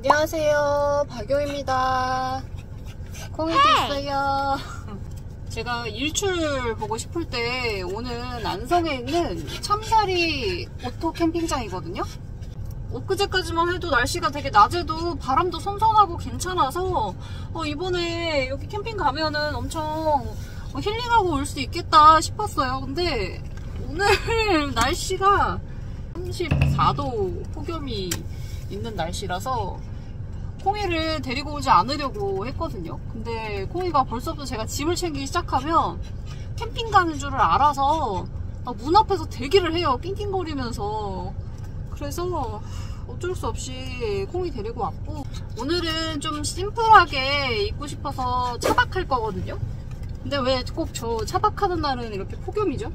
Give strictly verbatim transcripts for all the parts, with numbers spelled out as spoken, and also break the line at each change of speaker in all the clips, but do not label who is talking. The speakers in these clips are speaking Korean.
안녕하세요, 박효입니다. 콩이도 있어요. 제가 일출 보고 싶을 때 오는 안성에 있는 참사리 오토 캠핑장이거든요. 엊그제까지만 해도 날씨가 되게 낮에도 바람도 선선하고 괜찮아서 어, 이번에 여기 캠핑 가면은 엄청 어, 힐링하고 올 수 있겠다 싶었어요. 근데 오늘 날씨가 삼십사 도 폭염이 있는 날씨라서 콩이를 데리고 오지 않으려고 했거든요. 근데 콩이가 벌써부터 제가 짐을 챙기기 시작하면 캠핑 가는 줄을 알아서 문 앞에서 대기를 해요. 낑낑거리면서. 그래서 어쩔 수 없이 콩이 데리고 왔고, 오늘은 좀 심플하게 입고 싶어서 차박할 거거든요. 근데 왜 꼭 저 차박하는 날은 이렇게 폭염이죠?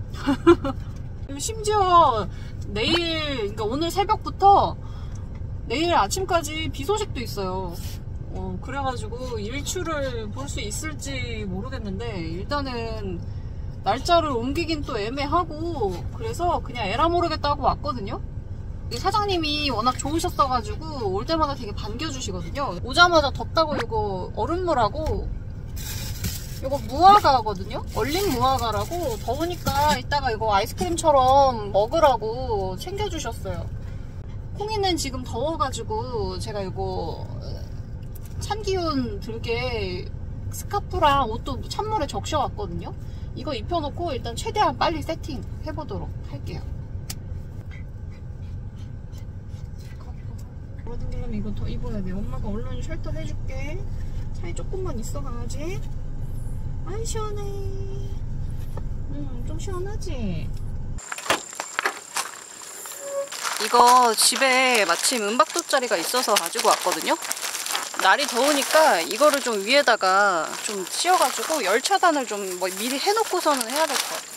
심지어 내일, 그러니까 오늘 새벽부터 내일 아침까지 비 소식도 있어요. 어, 그래가지고 일출을 볼 수 있을지 모르겠는데, 일단은 날짜를 옮기긴 또 애매하고, 그래서 그냥 에라 모르겠다 하고 왔거든요. 사장님이 워낙 좋으셨어가지고 올 때마다 되게 반겨주시거든요. 오자마자 덥다고 이거 얼음물하고 이거 무화과거든요. 얼린 무화과라고, 더우니까 이따가 이거 아이스크림처럼 먹으라고 챙겨주셨어요. 콩이는 지금 더워가지고 제가 이거 찬기운 들게 스카프랑 옷도 찬물에 적셔왔거든요. 이거 입혀놓고 일단 최대한 빨리 세팅 해보도록 할게요. 그러면 이거 더 입어야 돼. 엄마가 얼른 쉘터 해줄게. 차에 조금만 있어, 강아지. 아이 시원해. 음, 좀 시원하지? 이거 집에 마침 은박도짜리가 있어서 가지고 왔거든요. 날이 더우니까 이거를 좀 위에다가 좀 씌워가지고 열 차단을 좀 뭐 미리 해놓고서는 해야 될 것 같아요.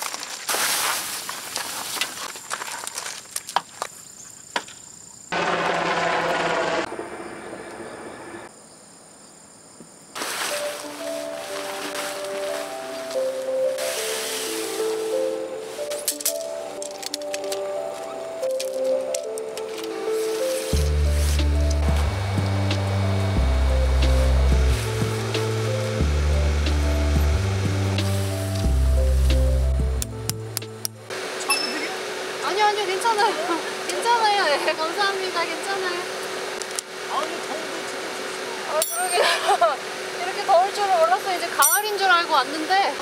아니요, 아니요, 괜찮아요. 괜찮아요. 네, 감사합니다. 괜찮아요. 아니, 더운데 어, 그러게요. 이렇게 더울 줄은 몰랐어요. 이제 가을인 줄 알고 왔는데.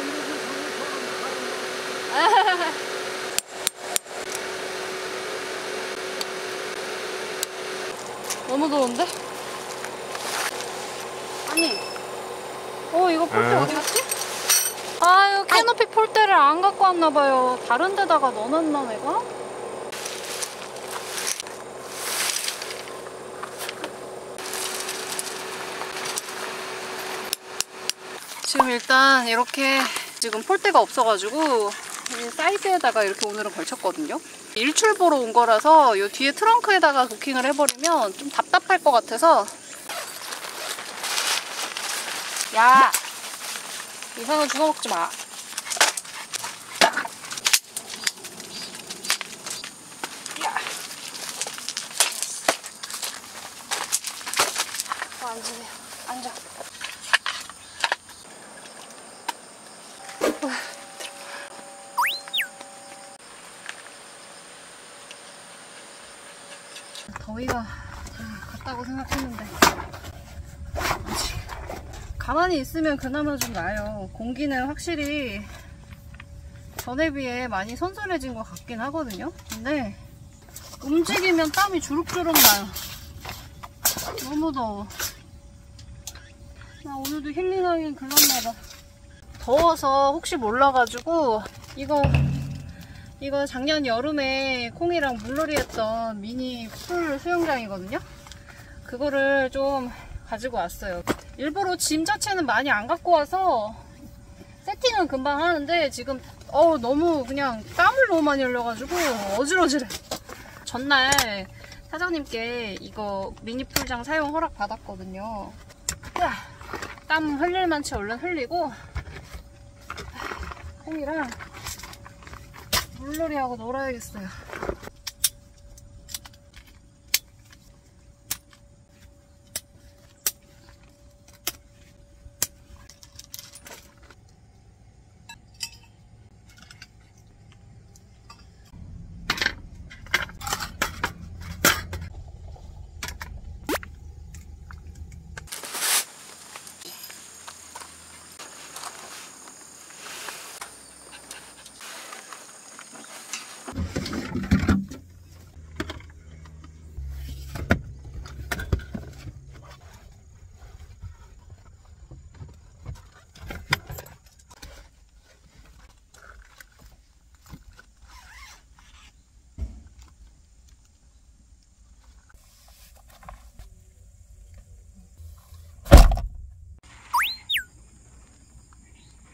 너무 더운데? 아니, 어, 이거 폴대 어디 갔지? 아유, 캐노피 폴대를 안 갖고 왔나봐요. 다른 데다가 넣어놨나 내가? 지금 일단 이렇게 지금 폴대가 없어가지고 사이드에다가 이렇게 오늘은 걸쳤거든요. 일출 보러 온 거라서 이 뒤에 트렁크에다가 도킹을 해버리면 좀 답답할 것 같아서. 야! 이상한 주워 먹지 마. 야. 어, 앉으세요. 앉아. 더위가 갔다고 생각했는데 가만히 있으면 그나마 좀 나아요. 공기는 확실히 전에 비해 많이 선선해진 것 같긴 하거든요. 근데 움직이면 땀이 주룩주룩 나요. 너무 더워. 나 오늘도 힐링하긴 글렀나봐. 더워서 혹시 몰라가지고 이거 이거 작년 여름에 콩이랑 물놀이 했던 미니 풀 수영장이거든요. 그거를 좀 가지고 왔어요. 일부러 짐 자체는 많이 안 갖고 와서 세팅은 금방 하는데 지금 어우 너무 그냥 땀을 너무 많이 흘려가지고 어질어질해. 전날 사장님께 이거 미니 풀장 사용 허락 받았거든요. 땀 흘릴 만치 얼른 흘리고 콩이랑 물놀이하고 놀아야겠어요.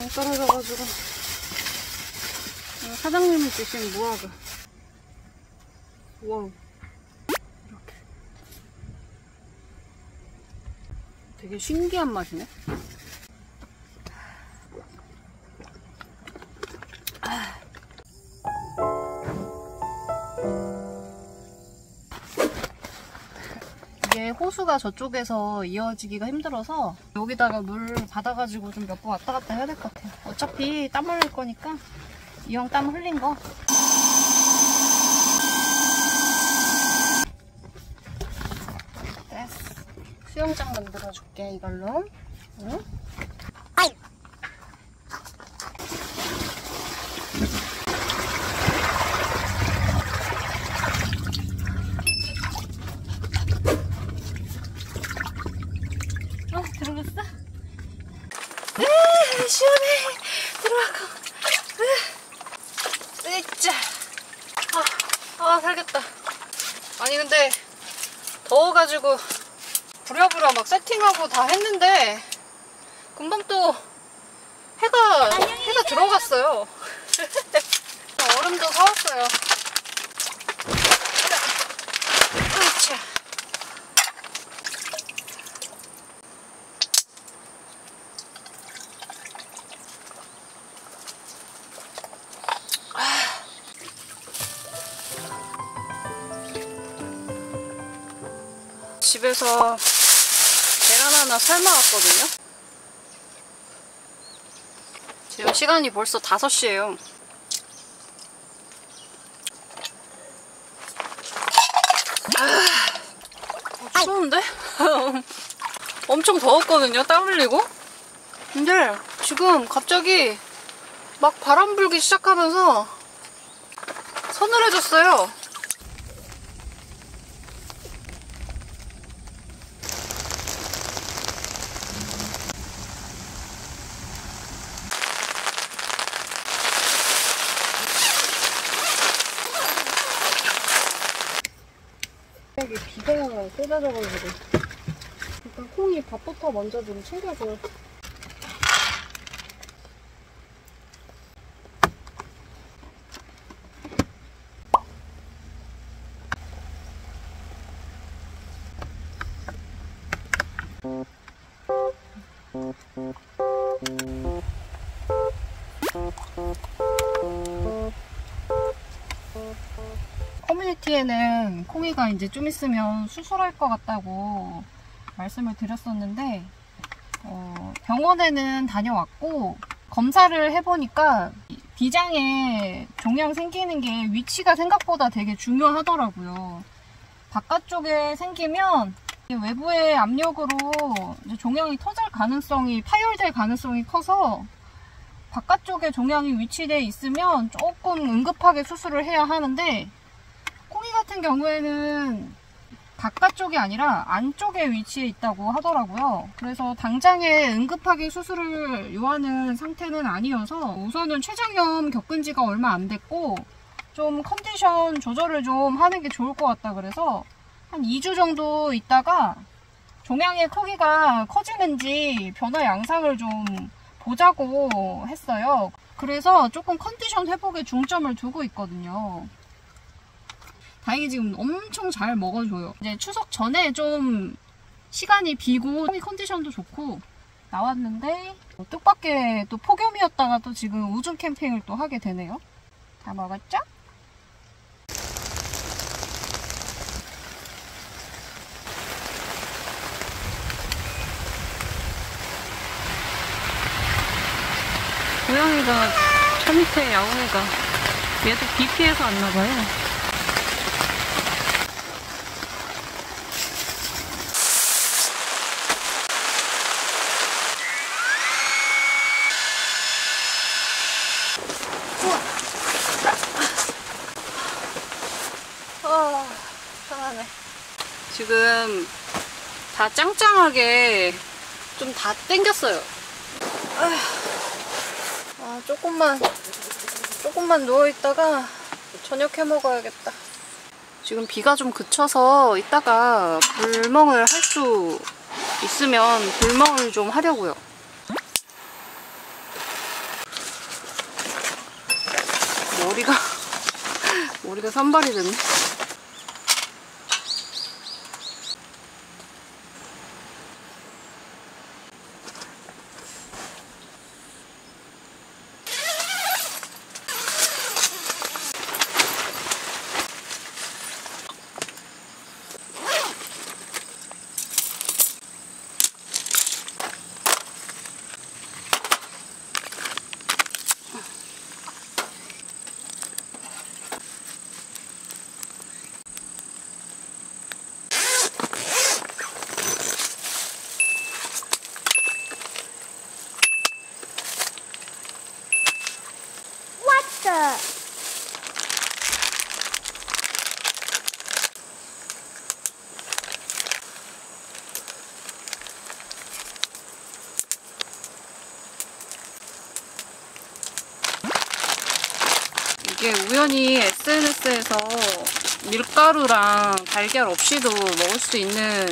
안 떨어져가지고. 사장님이 주신 무화과. 와우. 이렇게. 되게 신기한 맛이네. 이게 호수가 저쪽에서 이어지기가 힘들어서 여기다가 물 받아가지고 좀 몇 번 왔다 갔다 해야 될 것 같아요. 어차피 땀 흘릴 거니까 이왕 땀 흘린 거 됐어. 수영장 만들어줄게 이걸로. 응? 어, 들어갔어? 으, 시원해. 들어가고. 으, 으짜. 아, 아, 살겠다. 아니, 근데 더워가지고 부랴부랴 막 세팅하고 다 했는데 금방 또 해가, 해가 들어갔어요. 얼음도 사왔어요. 으차. 집에서 계란 하나 삶아왔거든요. 지금 시간이 벌써 다섯 시예요. 아, 추운데? 엄청 더웠거든요. 땀 흘리고. 근데 지금 갑자기 막 바람 불기 시작하면서 서늘해졌어요. 여기 비가 쏟아져가지고 일단 콩이 밥부터 먼저 좀 챙겨줘요. 커뮤니티에는 콩이가 이제 좀 있으면 수술할 것 같다고 말씀을 드렸었는데 어, 병원에는 다녀왔고 검사를 해보니까 비장에 종양 생기는 게 위치가 생각보다 되게 중요하더라고요. 바깥쪽에 생기면 외부의 압력으로 이제 종양이 터질 가능성이, 파열될 가능성이 커서 바깥쪽에 종양이 위치되어 있으면 조금 응급하게 수술을 해야 하는데 콩이 같은 경우에는 바깥쪽이 아니라 안쪽에 위치해 있다고 하더라고요. 그래서 당장에 응급하게 수술을 요하는 상태는 아니어서 우선은 췌장염 겪은 지가 얼마 안 됐고 좀 컨디션 조절을 좀 하는 게 좋을 것 같다 그래서 한 이 주 정도 있다가 종양의 크기가 커지는지 변화 양상을 좀 보자고 했어요. 그래서 조금 컨디션 회복에 중점을 두고 있거든요. 다행히 지금 엄청 잘 먹어줘요. 이제 추석 전에 좀 시간이 비고 컨디션도 좋고 나왔는데 뜻밖의 또 폭염이었다가 또 지금 우중 캠핑을 또 하게 되네요. 다 먹었죠? 고양이가 차 밑에 야옹이가 얘도 비 피해서 왔나봐요. 아, 편하네. 지금 다 짱짱하게 좀 다 땡겼어요. 아, 조금만 조금만 누워있다가 저녁 해 먹어야겠다. 지금 비가 좀 그쳐서 이따가 불멍을 할 수 있으면 불멍을 좀 하려고요. 머리가 산발이 됐네. 이게 우연히 에스엔에스에서 밀가루랑 달걀 없이도 먹을 수 있는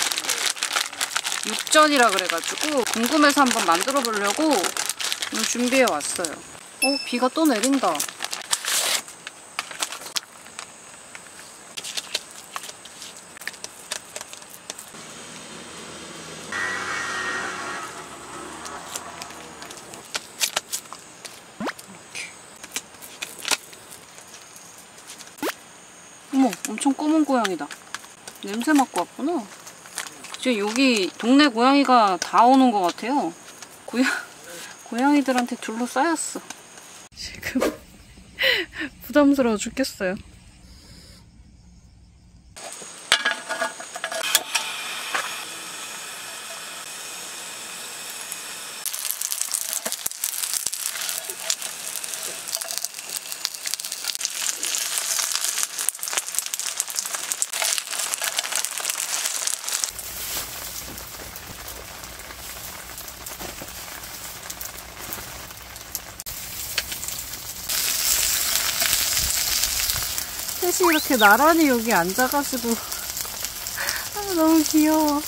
육전이라 그래가지고 궁금해서 한번 만들어 보려고 오늘 준비해 왔어요. 어, 비가 또 내린다. 어머, 엄청 검은 고양이다. 냄새 맡고 왔구나. 지금 여기 동네 고양이가 다 오는 것 같아요. 고양, 고양이들한테 둘러싸였어. 지금 부담스러워 죽겠어요. 셋이 이렇게 나란히 여기 앉아가지고 아, 너무 귀여워.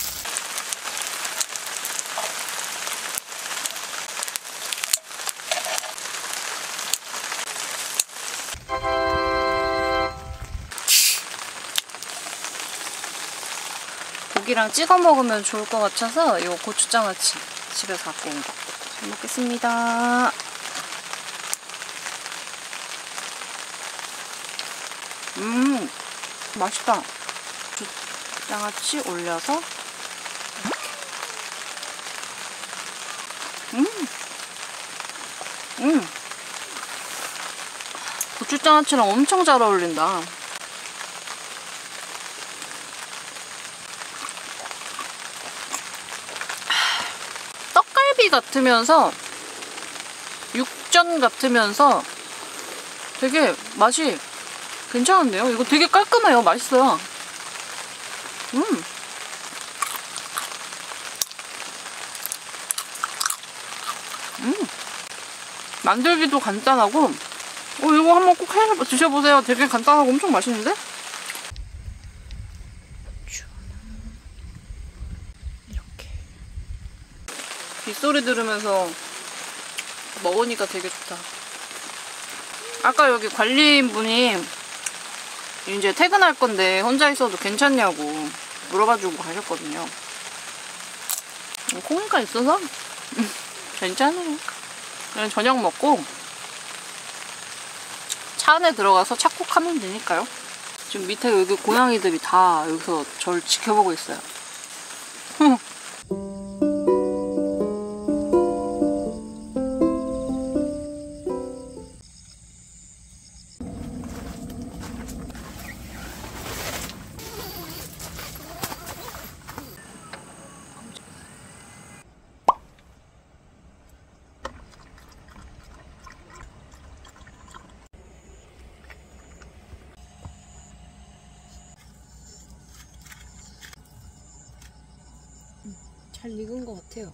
고기랑 찍어 먹으면 좋을 것 같아서 이 고추장아찌 집에서 갖고 온 거. 잘 먹겠습니다. 음, 맛있다. 고추장아찌 올려서 이렇게. 음, 음, 고추장아찌랑 엄청 잘 어울린다. 떡갈비 같으면서 육전 같으면서 되게 맛이 괜찮은데요? 이거 되게 깔끔해요. 맛있어요. 음. 음. 만들기도 간단하고, 어, 이거 한번 꼭 해 드셔보세요. 되게 간단하고 엄청 맛있는데? 이렇게. 빗소리 들으면서 먹으니까 되게 좋다. 아까 여기 관리인분이 이제 퇴근할 건데 혼자 있어도 괜찮냐고 물어가지고 가셨거든요. 콩이가 있어서 괜찮아요. 그냥 저녁 먹고 차 안에 들어가서 착곡하면 되니까요. 지금 밑에 여기 고양이들이 다 여기서 저를 지켜보고 있어요. 잘 익은 것 같아요.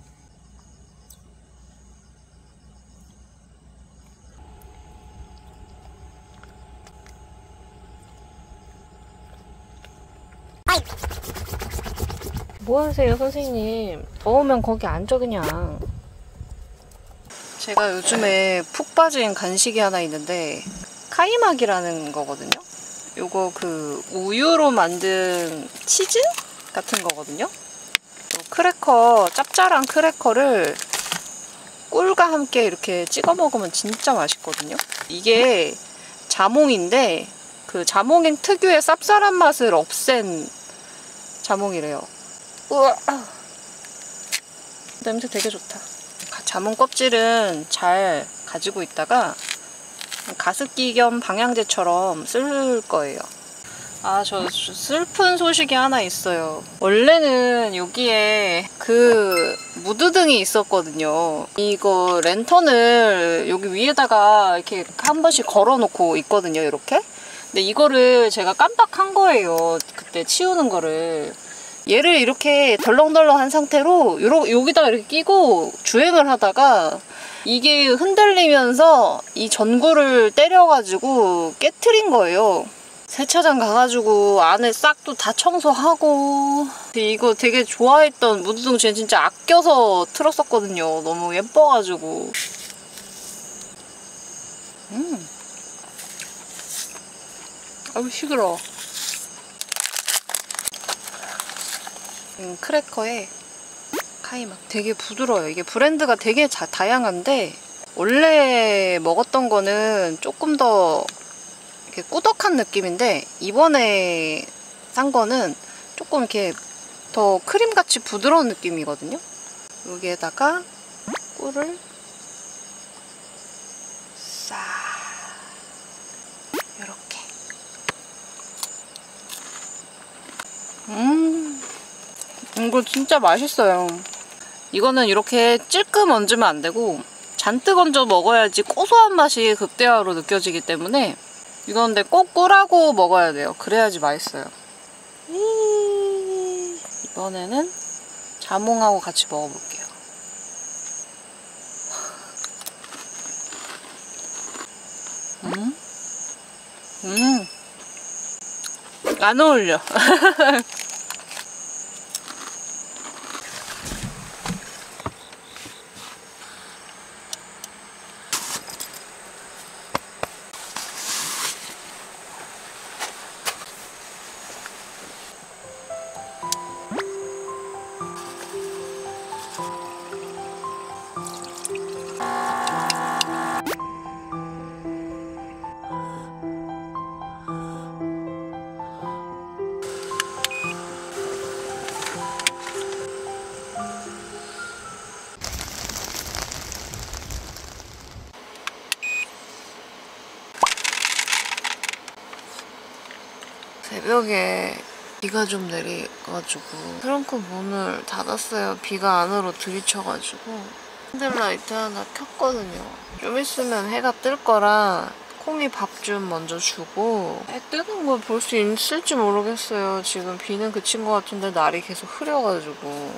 뭐 하세요, 선생님? 더우면 거기 앉아 그냥. 제가 요즘에 푹 빠진 간식이 하나 있는데 카이막이라는 거거든요. 요거 그 우유로 만든 치즈 같은 거거든요. 크래커, 짭짤한 크래커를 꿀과 함께 이렇게 찍어 먹으면 진짜 맛있거든요. 이게 자몽인데 그 자몽행 특유의 쌉쌀한 맛을 없앤 자몽이래요. 우와, 냄새 되게 좋다. 자몽 껍질은 잘 가지고 있다가 가습기 겸 방향제처럼 쓸 거예요. 아, 저 슬픈 소식이 하나 있어요. 원래는 여기에 그 무드등이 있었거든요. 이거 랜턴을 여기 위에다가 이렇게 한 번씩 걸어놓고 있거든요, 이렇게. 근데 이거를 제가 깜빡한 거예요, 그때 치우는 거를. 얘를 이렇게 덜렁덜렁한 상태로 요러, 여기다가 이렇게 끼고 주행을 하다가 이게 흔들리면서 이 전구를 때려가지고 깨트린 거예요. 세차장 가가지고 안에 싹 또 다 청소하고. 이거 되게 좋아했던 무드등 진짜 아껴서 틀었었거든요. 너무 예뻐가지고. 음. 아우 시끄러워. 음, 크래커에 카이막 되게 부드러워요. 이게 브랜드가 되게 자, 다양한데 원래 먹었던 거는 조금 더 이렇게 꾸덕한 느낌인데 이번에 산 거는 조금 이렇게 더 크림같이 부드러운 느낌이거든요. 여기에다가 꿀을 싹 이렇게. 음 이거 진짜 맛있어요. 이거는 이렇게 찔끔 얹으면 안 되고 잔뜩 얹어 먹어야지 고소한 맛이 극대화로 느껴지기 때문에 이건 근데 꼭 꿀하고 먹어야 돼요. 그래야지 맛있어요. 이번에는 자몽하고 같이 먹어볼게요. 음, 음, 안 어울려. 새벽에 비가 좀 내려가지고 트렁크 문을 닫았어요. 비가 안으로 들이쳐가지고 핸들라이트 하나 켰거든요. 좀 있으면 해가 뜰 거라 콩이 밥 좀 먼저 주고 해 뜨는 걸 볼 수 있을지 모르겠어요. 지금 비는 그친 것 같은데 날이 계속 흐려가지고.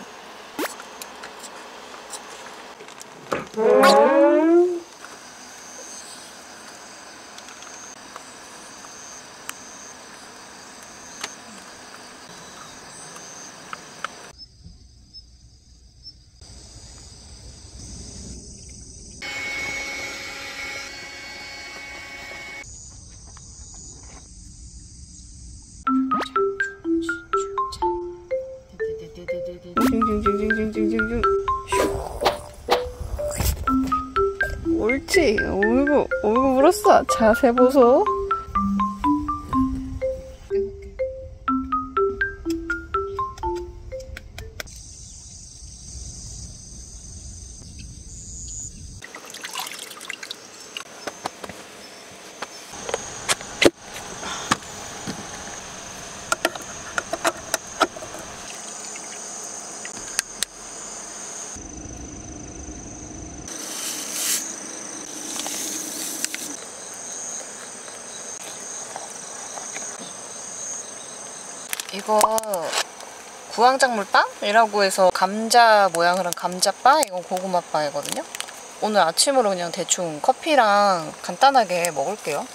징징징징징징징. 옳지. 어이구 어이구 물었어. 자세 보소. 이거 구황작물빵이라고 해서 감자 모양을 한 감자빵, 이건 고구마빵이거든요. 오늘 아침으로 그냥 대충 커피랑 간단하게 먹을게요.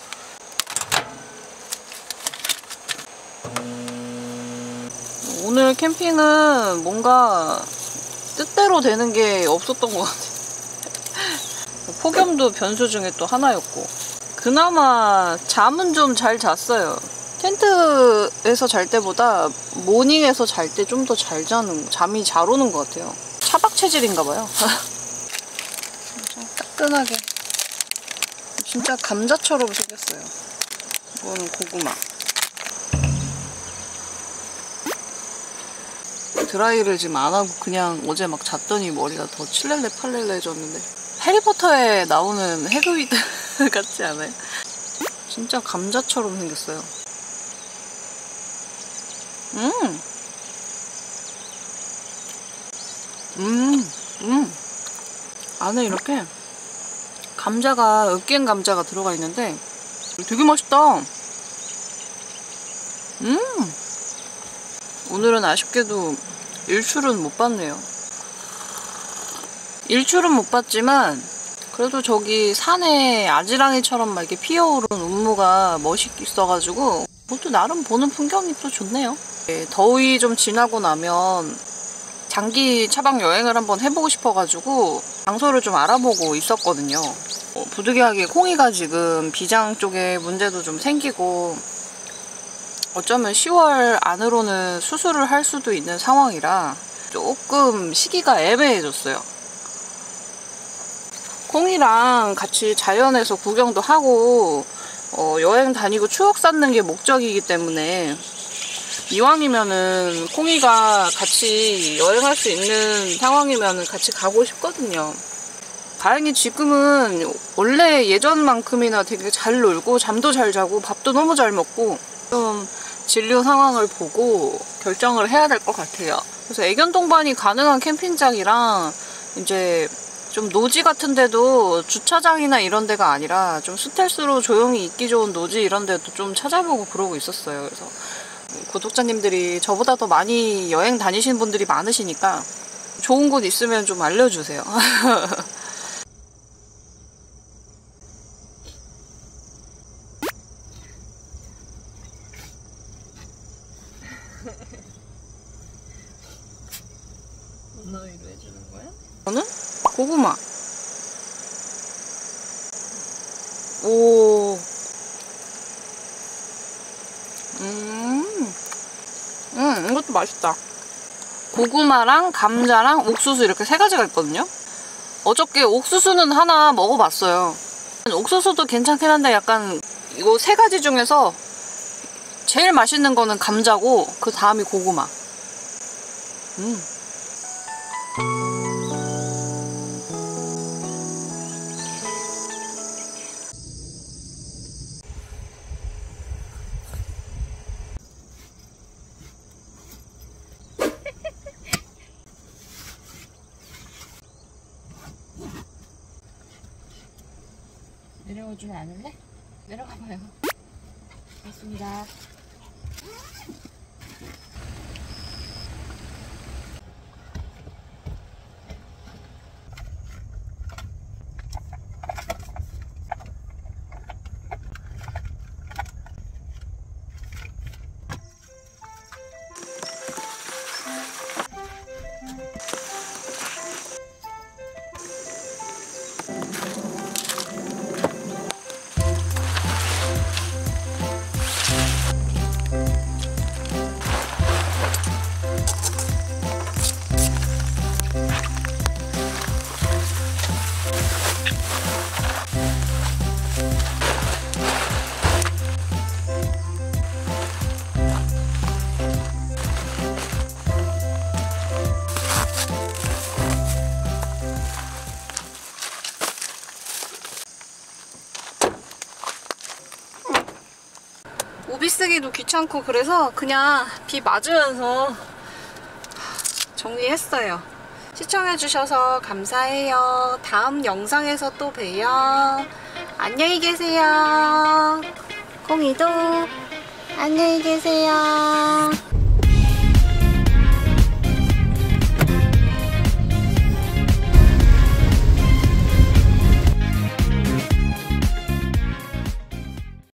오늘 캠핑은 뭔가 뜻대로 되는 게 없었던 것 같아요. 폭염도 변수 중에 또 하나였고. 그나마 잠은 좀 잘 잤어요. 텐트에서 잘 때보다 모닝에서 잘 때 좀 더 잘 자는, 잠이 잘 오는 것 같아요. 차박 체질인가 봐요. 진짜 따끈하게. 진짜 감자처럼 생겼어요. 이거는 고구마. 드라이를 지금 안 하고 그냥 어제 막 잤더니 머리가 더 칠렐레 팔렐레해졌는데 해리포터에 나오는 해그위드 같지 않아요? 진짜 감자처럼 생겼어요. 음! 음! 음! 안에 이렇게 감자가, 으깬 감자가 들어가 있는데 되게 맛있다. 음! 오늘은 아쉽게도 일출은 못 봤네요. 일출은 못 봤지만 그래도 저기 산에 아지랑이처럼 막 이렇게 피어오른 운무가 멋있어가지고 그것도 나름 보는 풍경이 또 좋네요. 더위 좀 지나고 나면 장기 차박 여행을 한번 해보고 싶어가지고 장소를 좀 알아보고 있었거든요. 어, 부득이하게 콩이가 지금 비장 쪽에 문제도 좀 생기고 어쩌면 시월 안으로는 수술을 할 수도 있는 상황이라 조금 시기가 애매해졌어요. 콩이랑 같이 자연에서 구경도 하고 어, 여행 다니고 추억 쌓는 게 목적이기 때문에 이왕이면은 콩이가 같이 여행할 수 있는 상황이면은 같이 가고 싶거든요. 다행히 지금은 원래 예전만큼이나 되게 잘 놀고 잠도 잘 자고 밥도 너무 잘 먹고 좀 진료 상황을 보고 결정을 해야 될 것 같아요. 그래서 애견 동반이 가능한 캠핑장이랑 이제 좀 노지 같은 데도 주차장이나 이런 데가 아니라 좀 스텔스로 조용히 있기 좋은 노지 이런 데도 좀 찾아보고 그러고 있었어요. 그래서 구독자님들이 저보다 더 많이 여행 다니신 분들이 많으시니까 좋은 곳 있으면 좀 알려주세요. 문어위로 해주는 거야? 저는 고구마. 오. 음. 음, 이것도 맛있다. 고구마랑 감자랑 옥수수 이렇게 세 가지가 있거든요. 어저께 옥수수는 하나 먹어봤어요. 옥수수도 괜찮긴 한데 약간 이거 세 가지 중에서 제일 맛있는 거는 감자고 그 다음이 고구마. 음. 내려오지는 않을래? 내려가봐요. 맞습니다. 우비 쓰기도 귀찮고 그래서 그냥 비 맞으면서 정리했어요. 시청해주셔서 감사해요. 다음 영상에서 또 봬요. 안녕히 계세요. 콩이도 안녕히 계세요.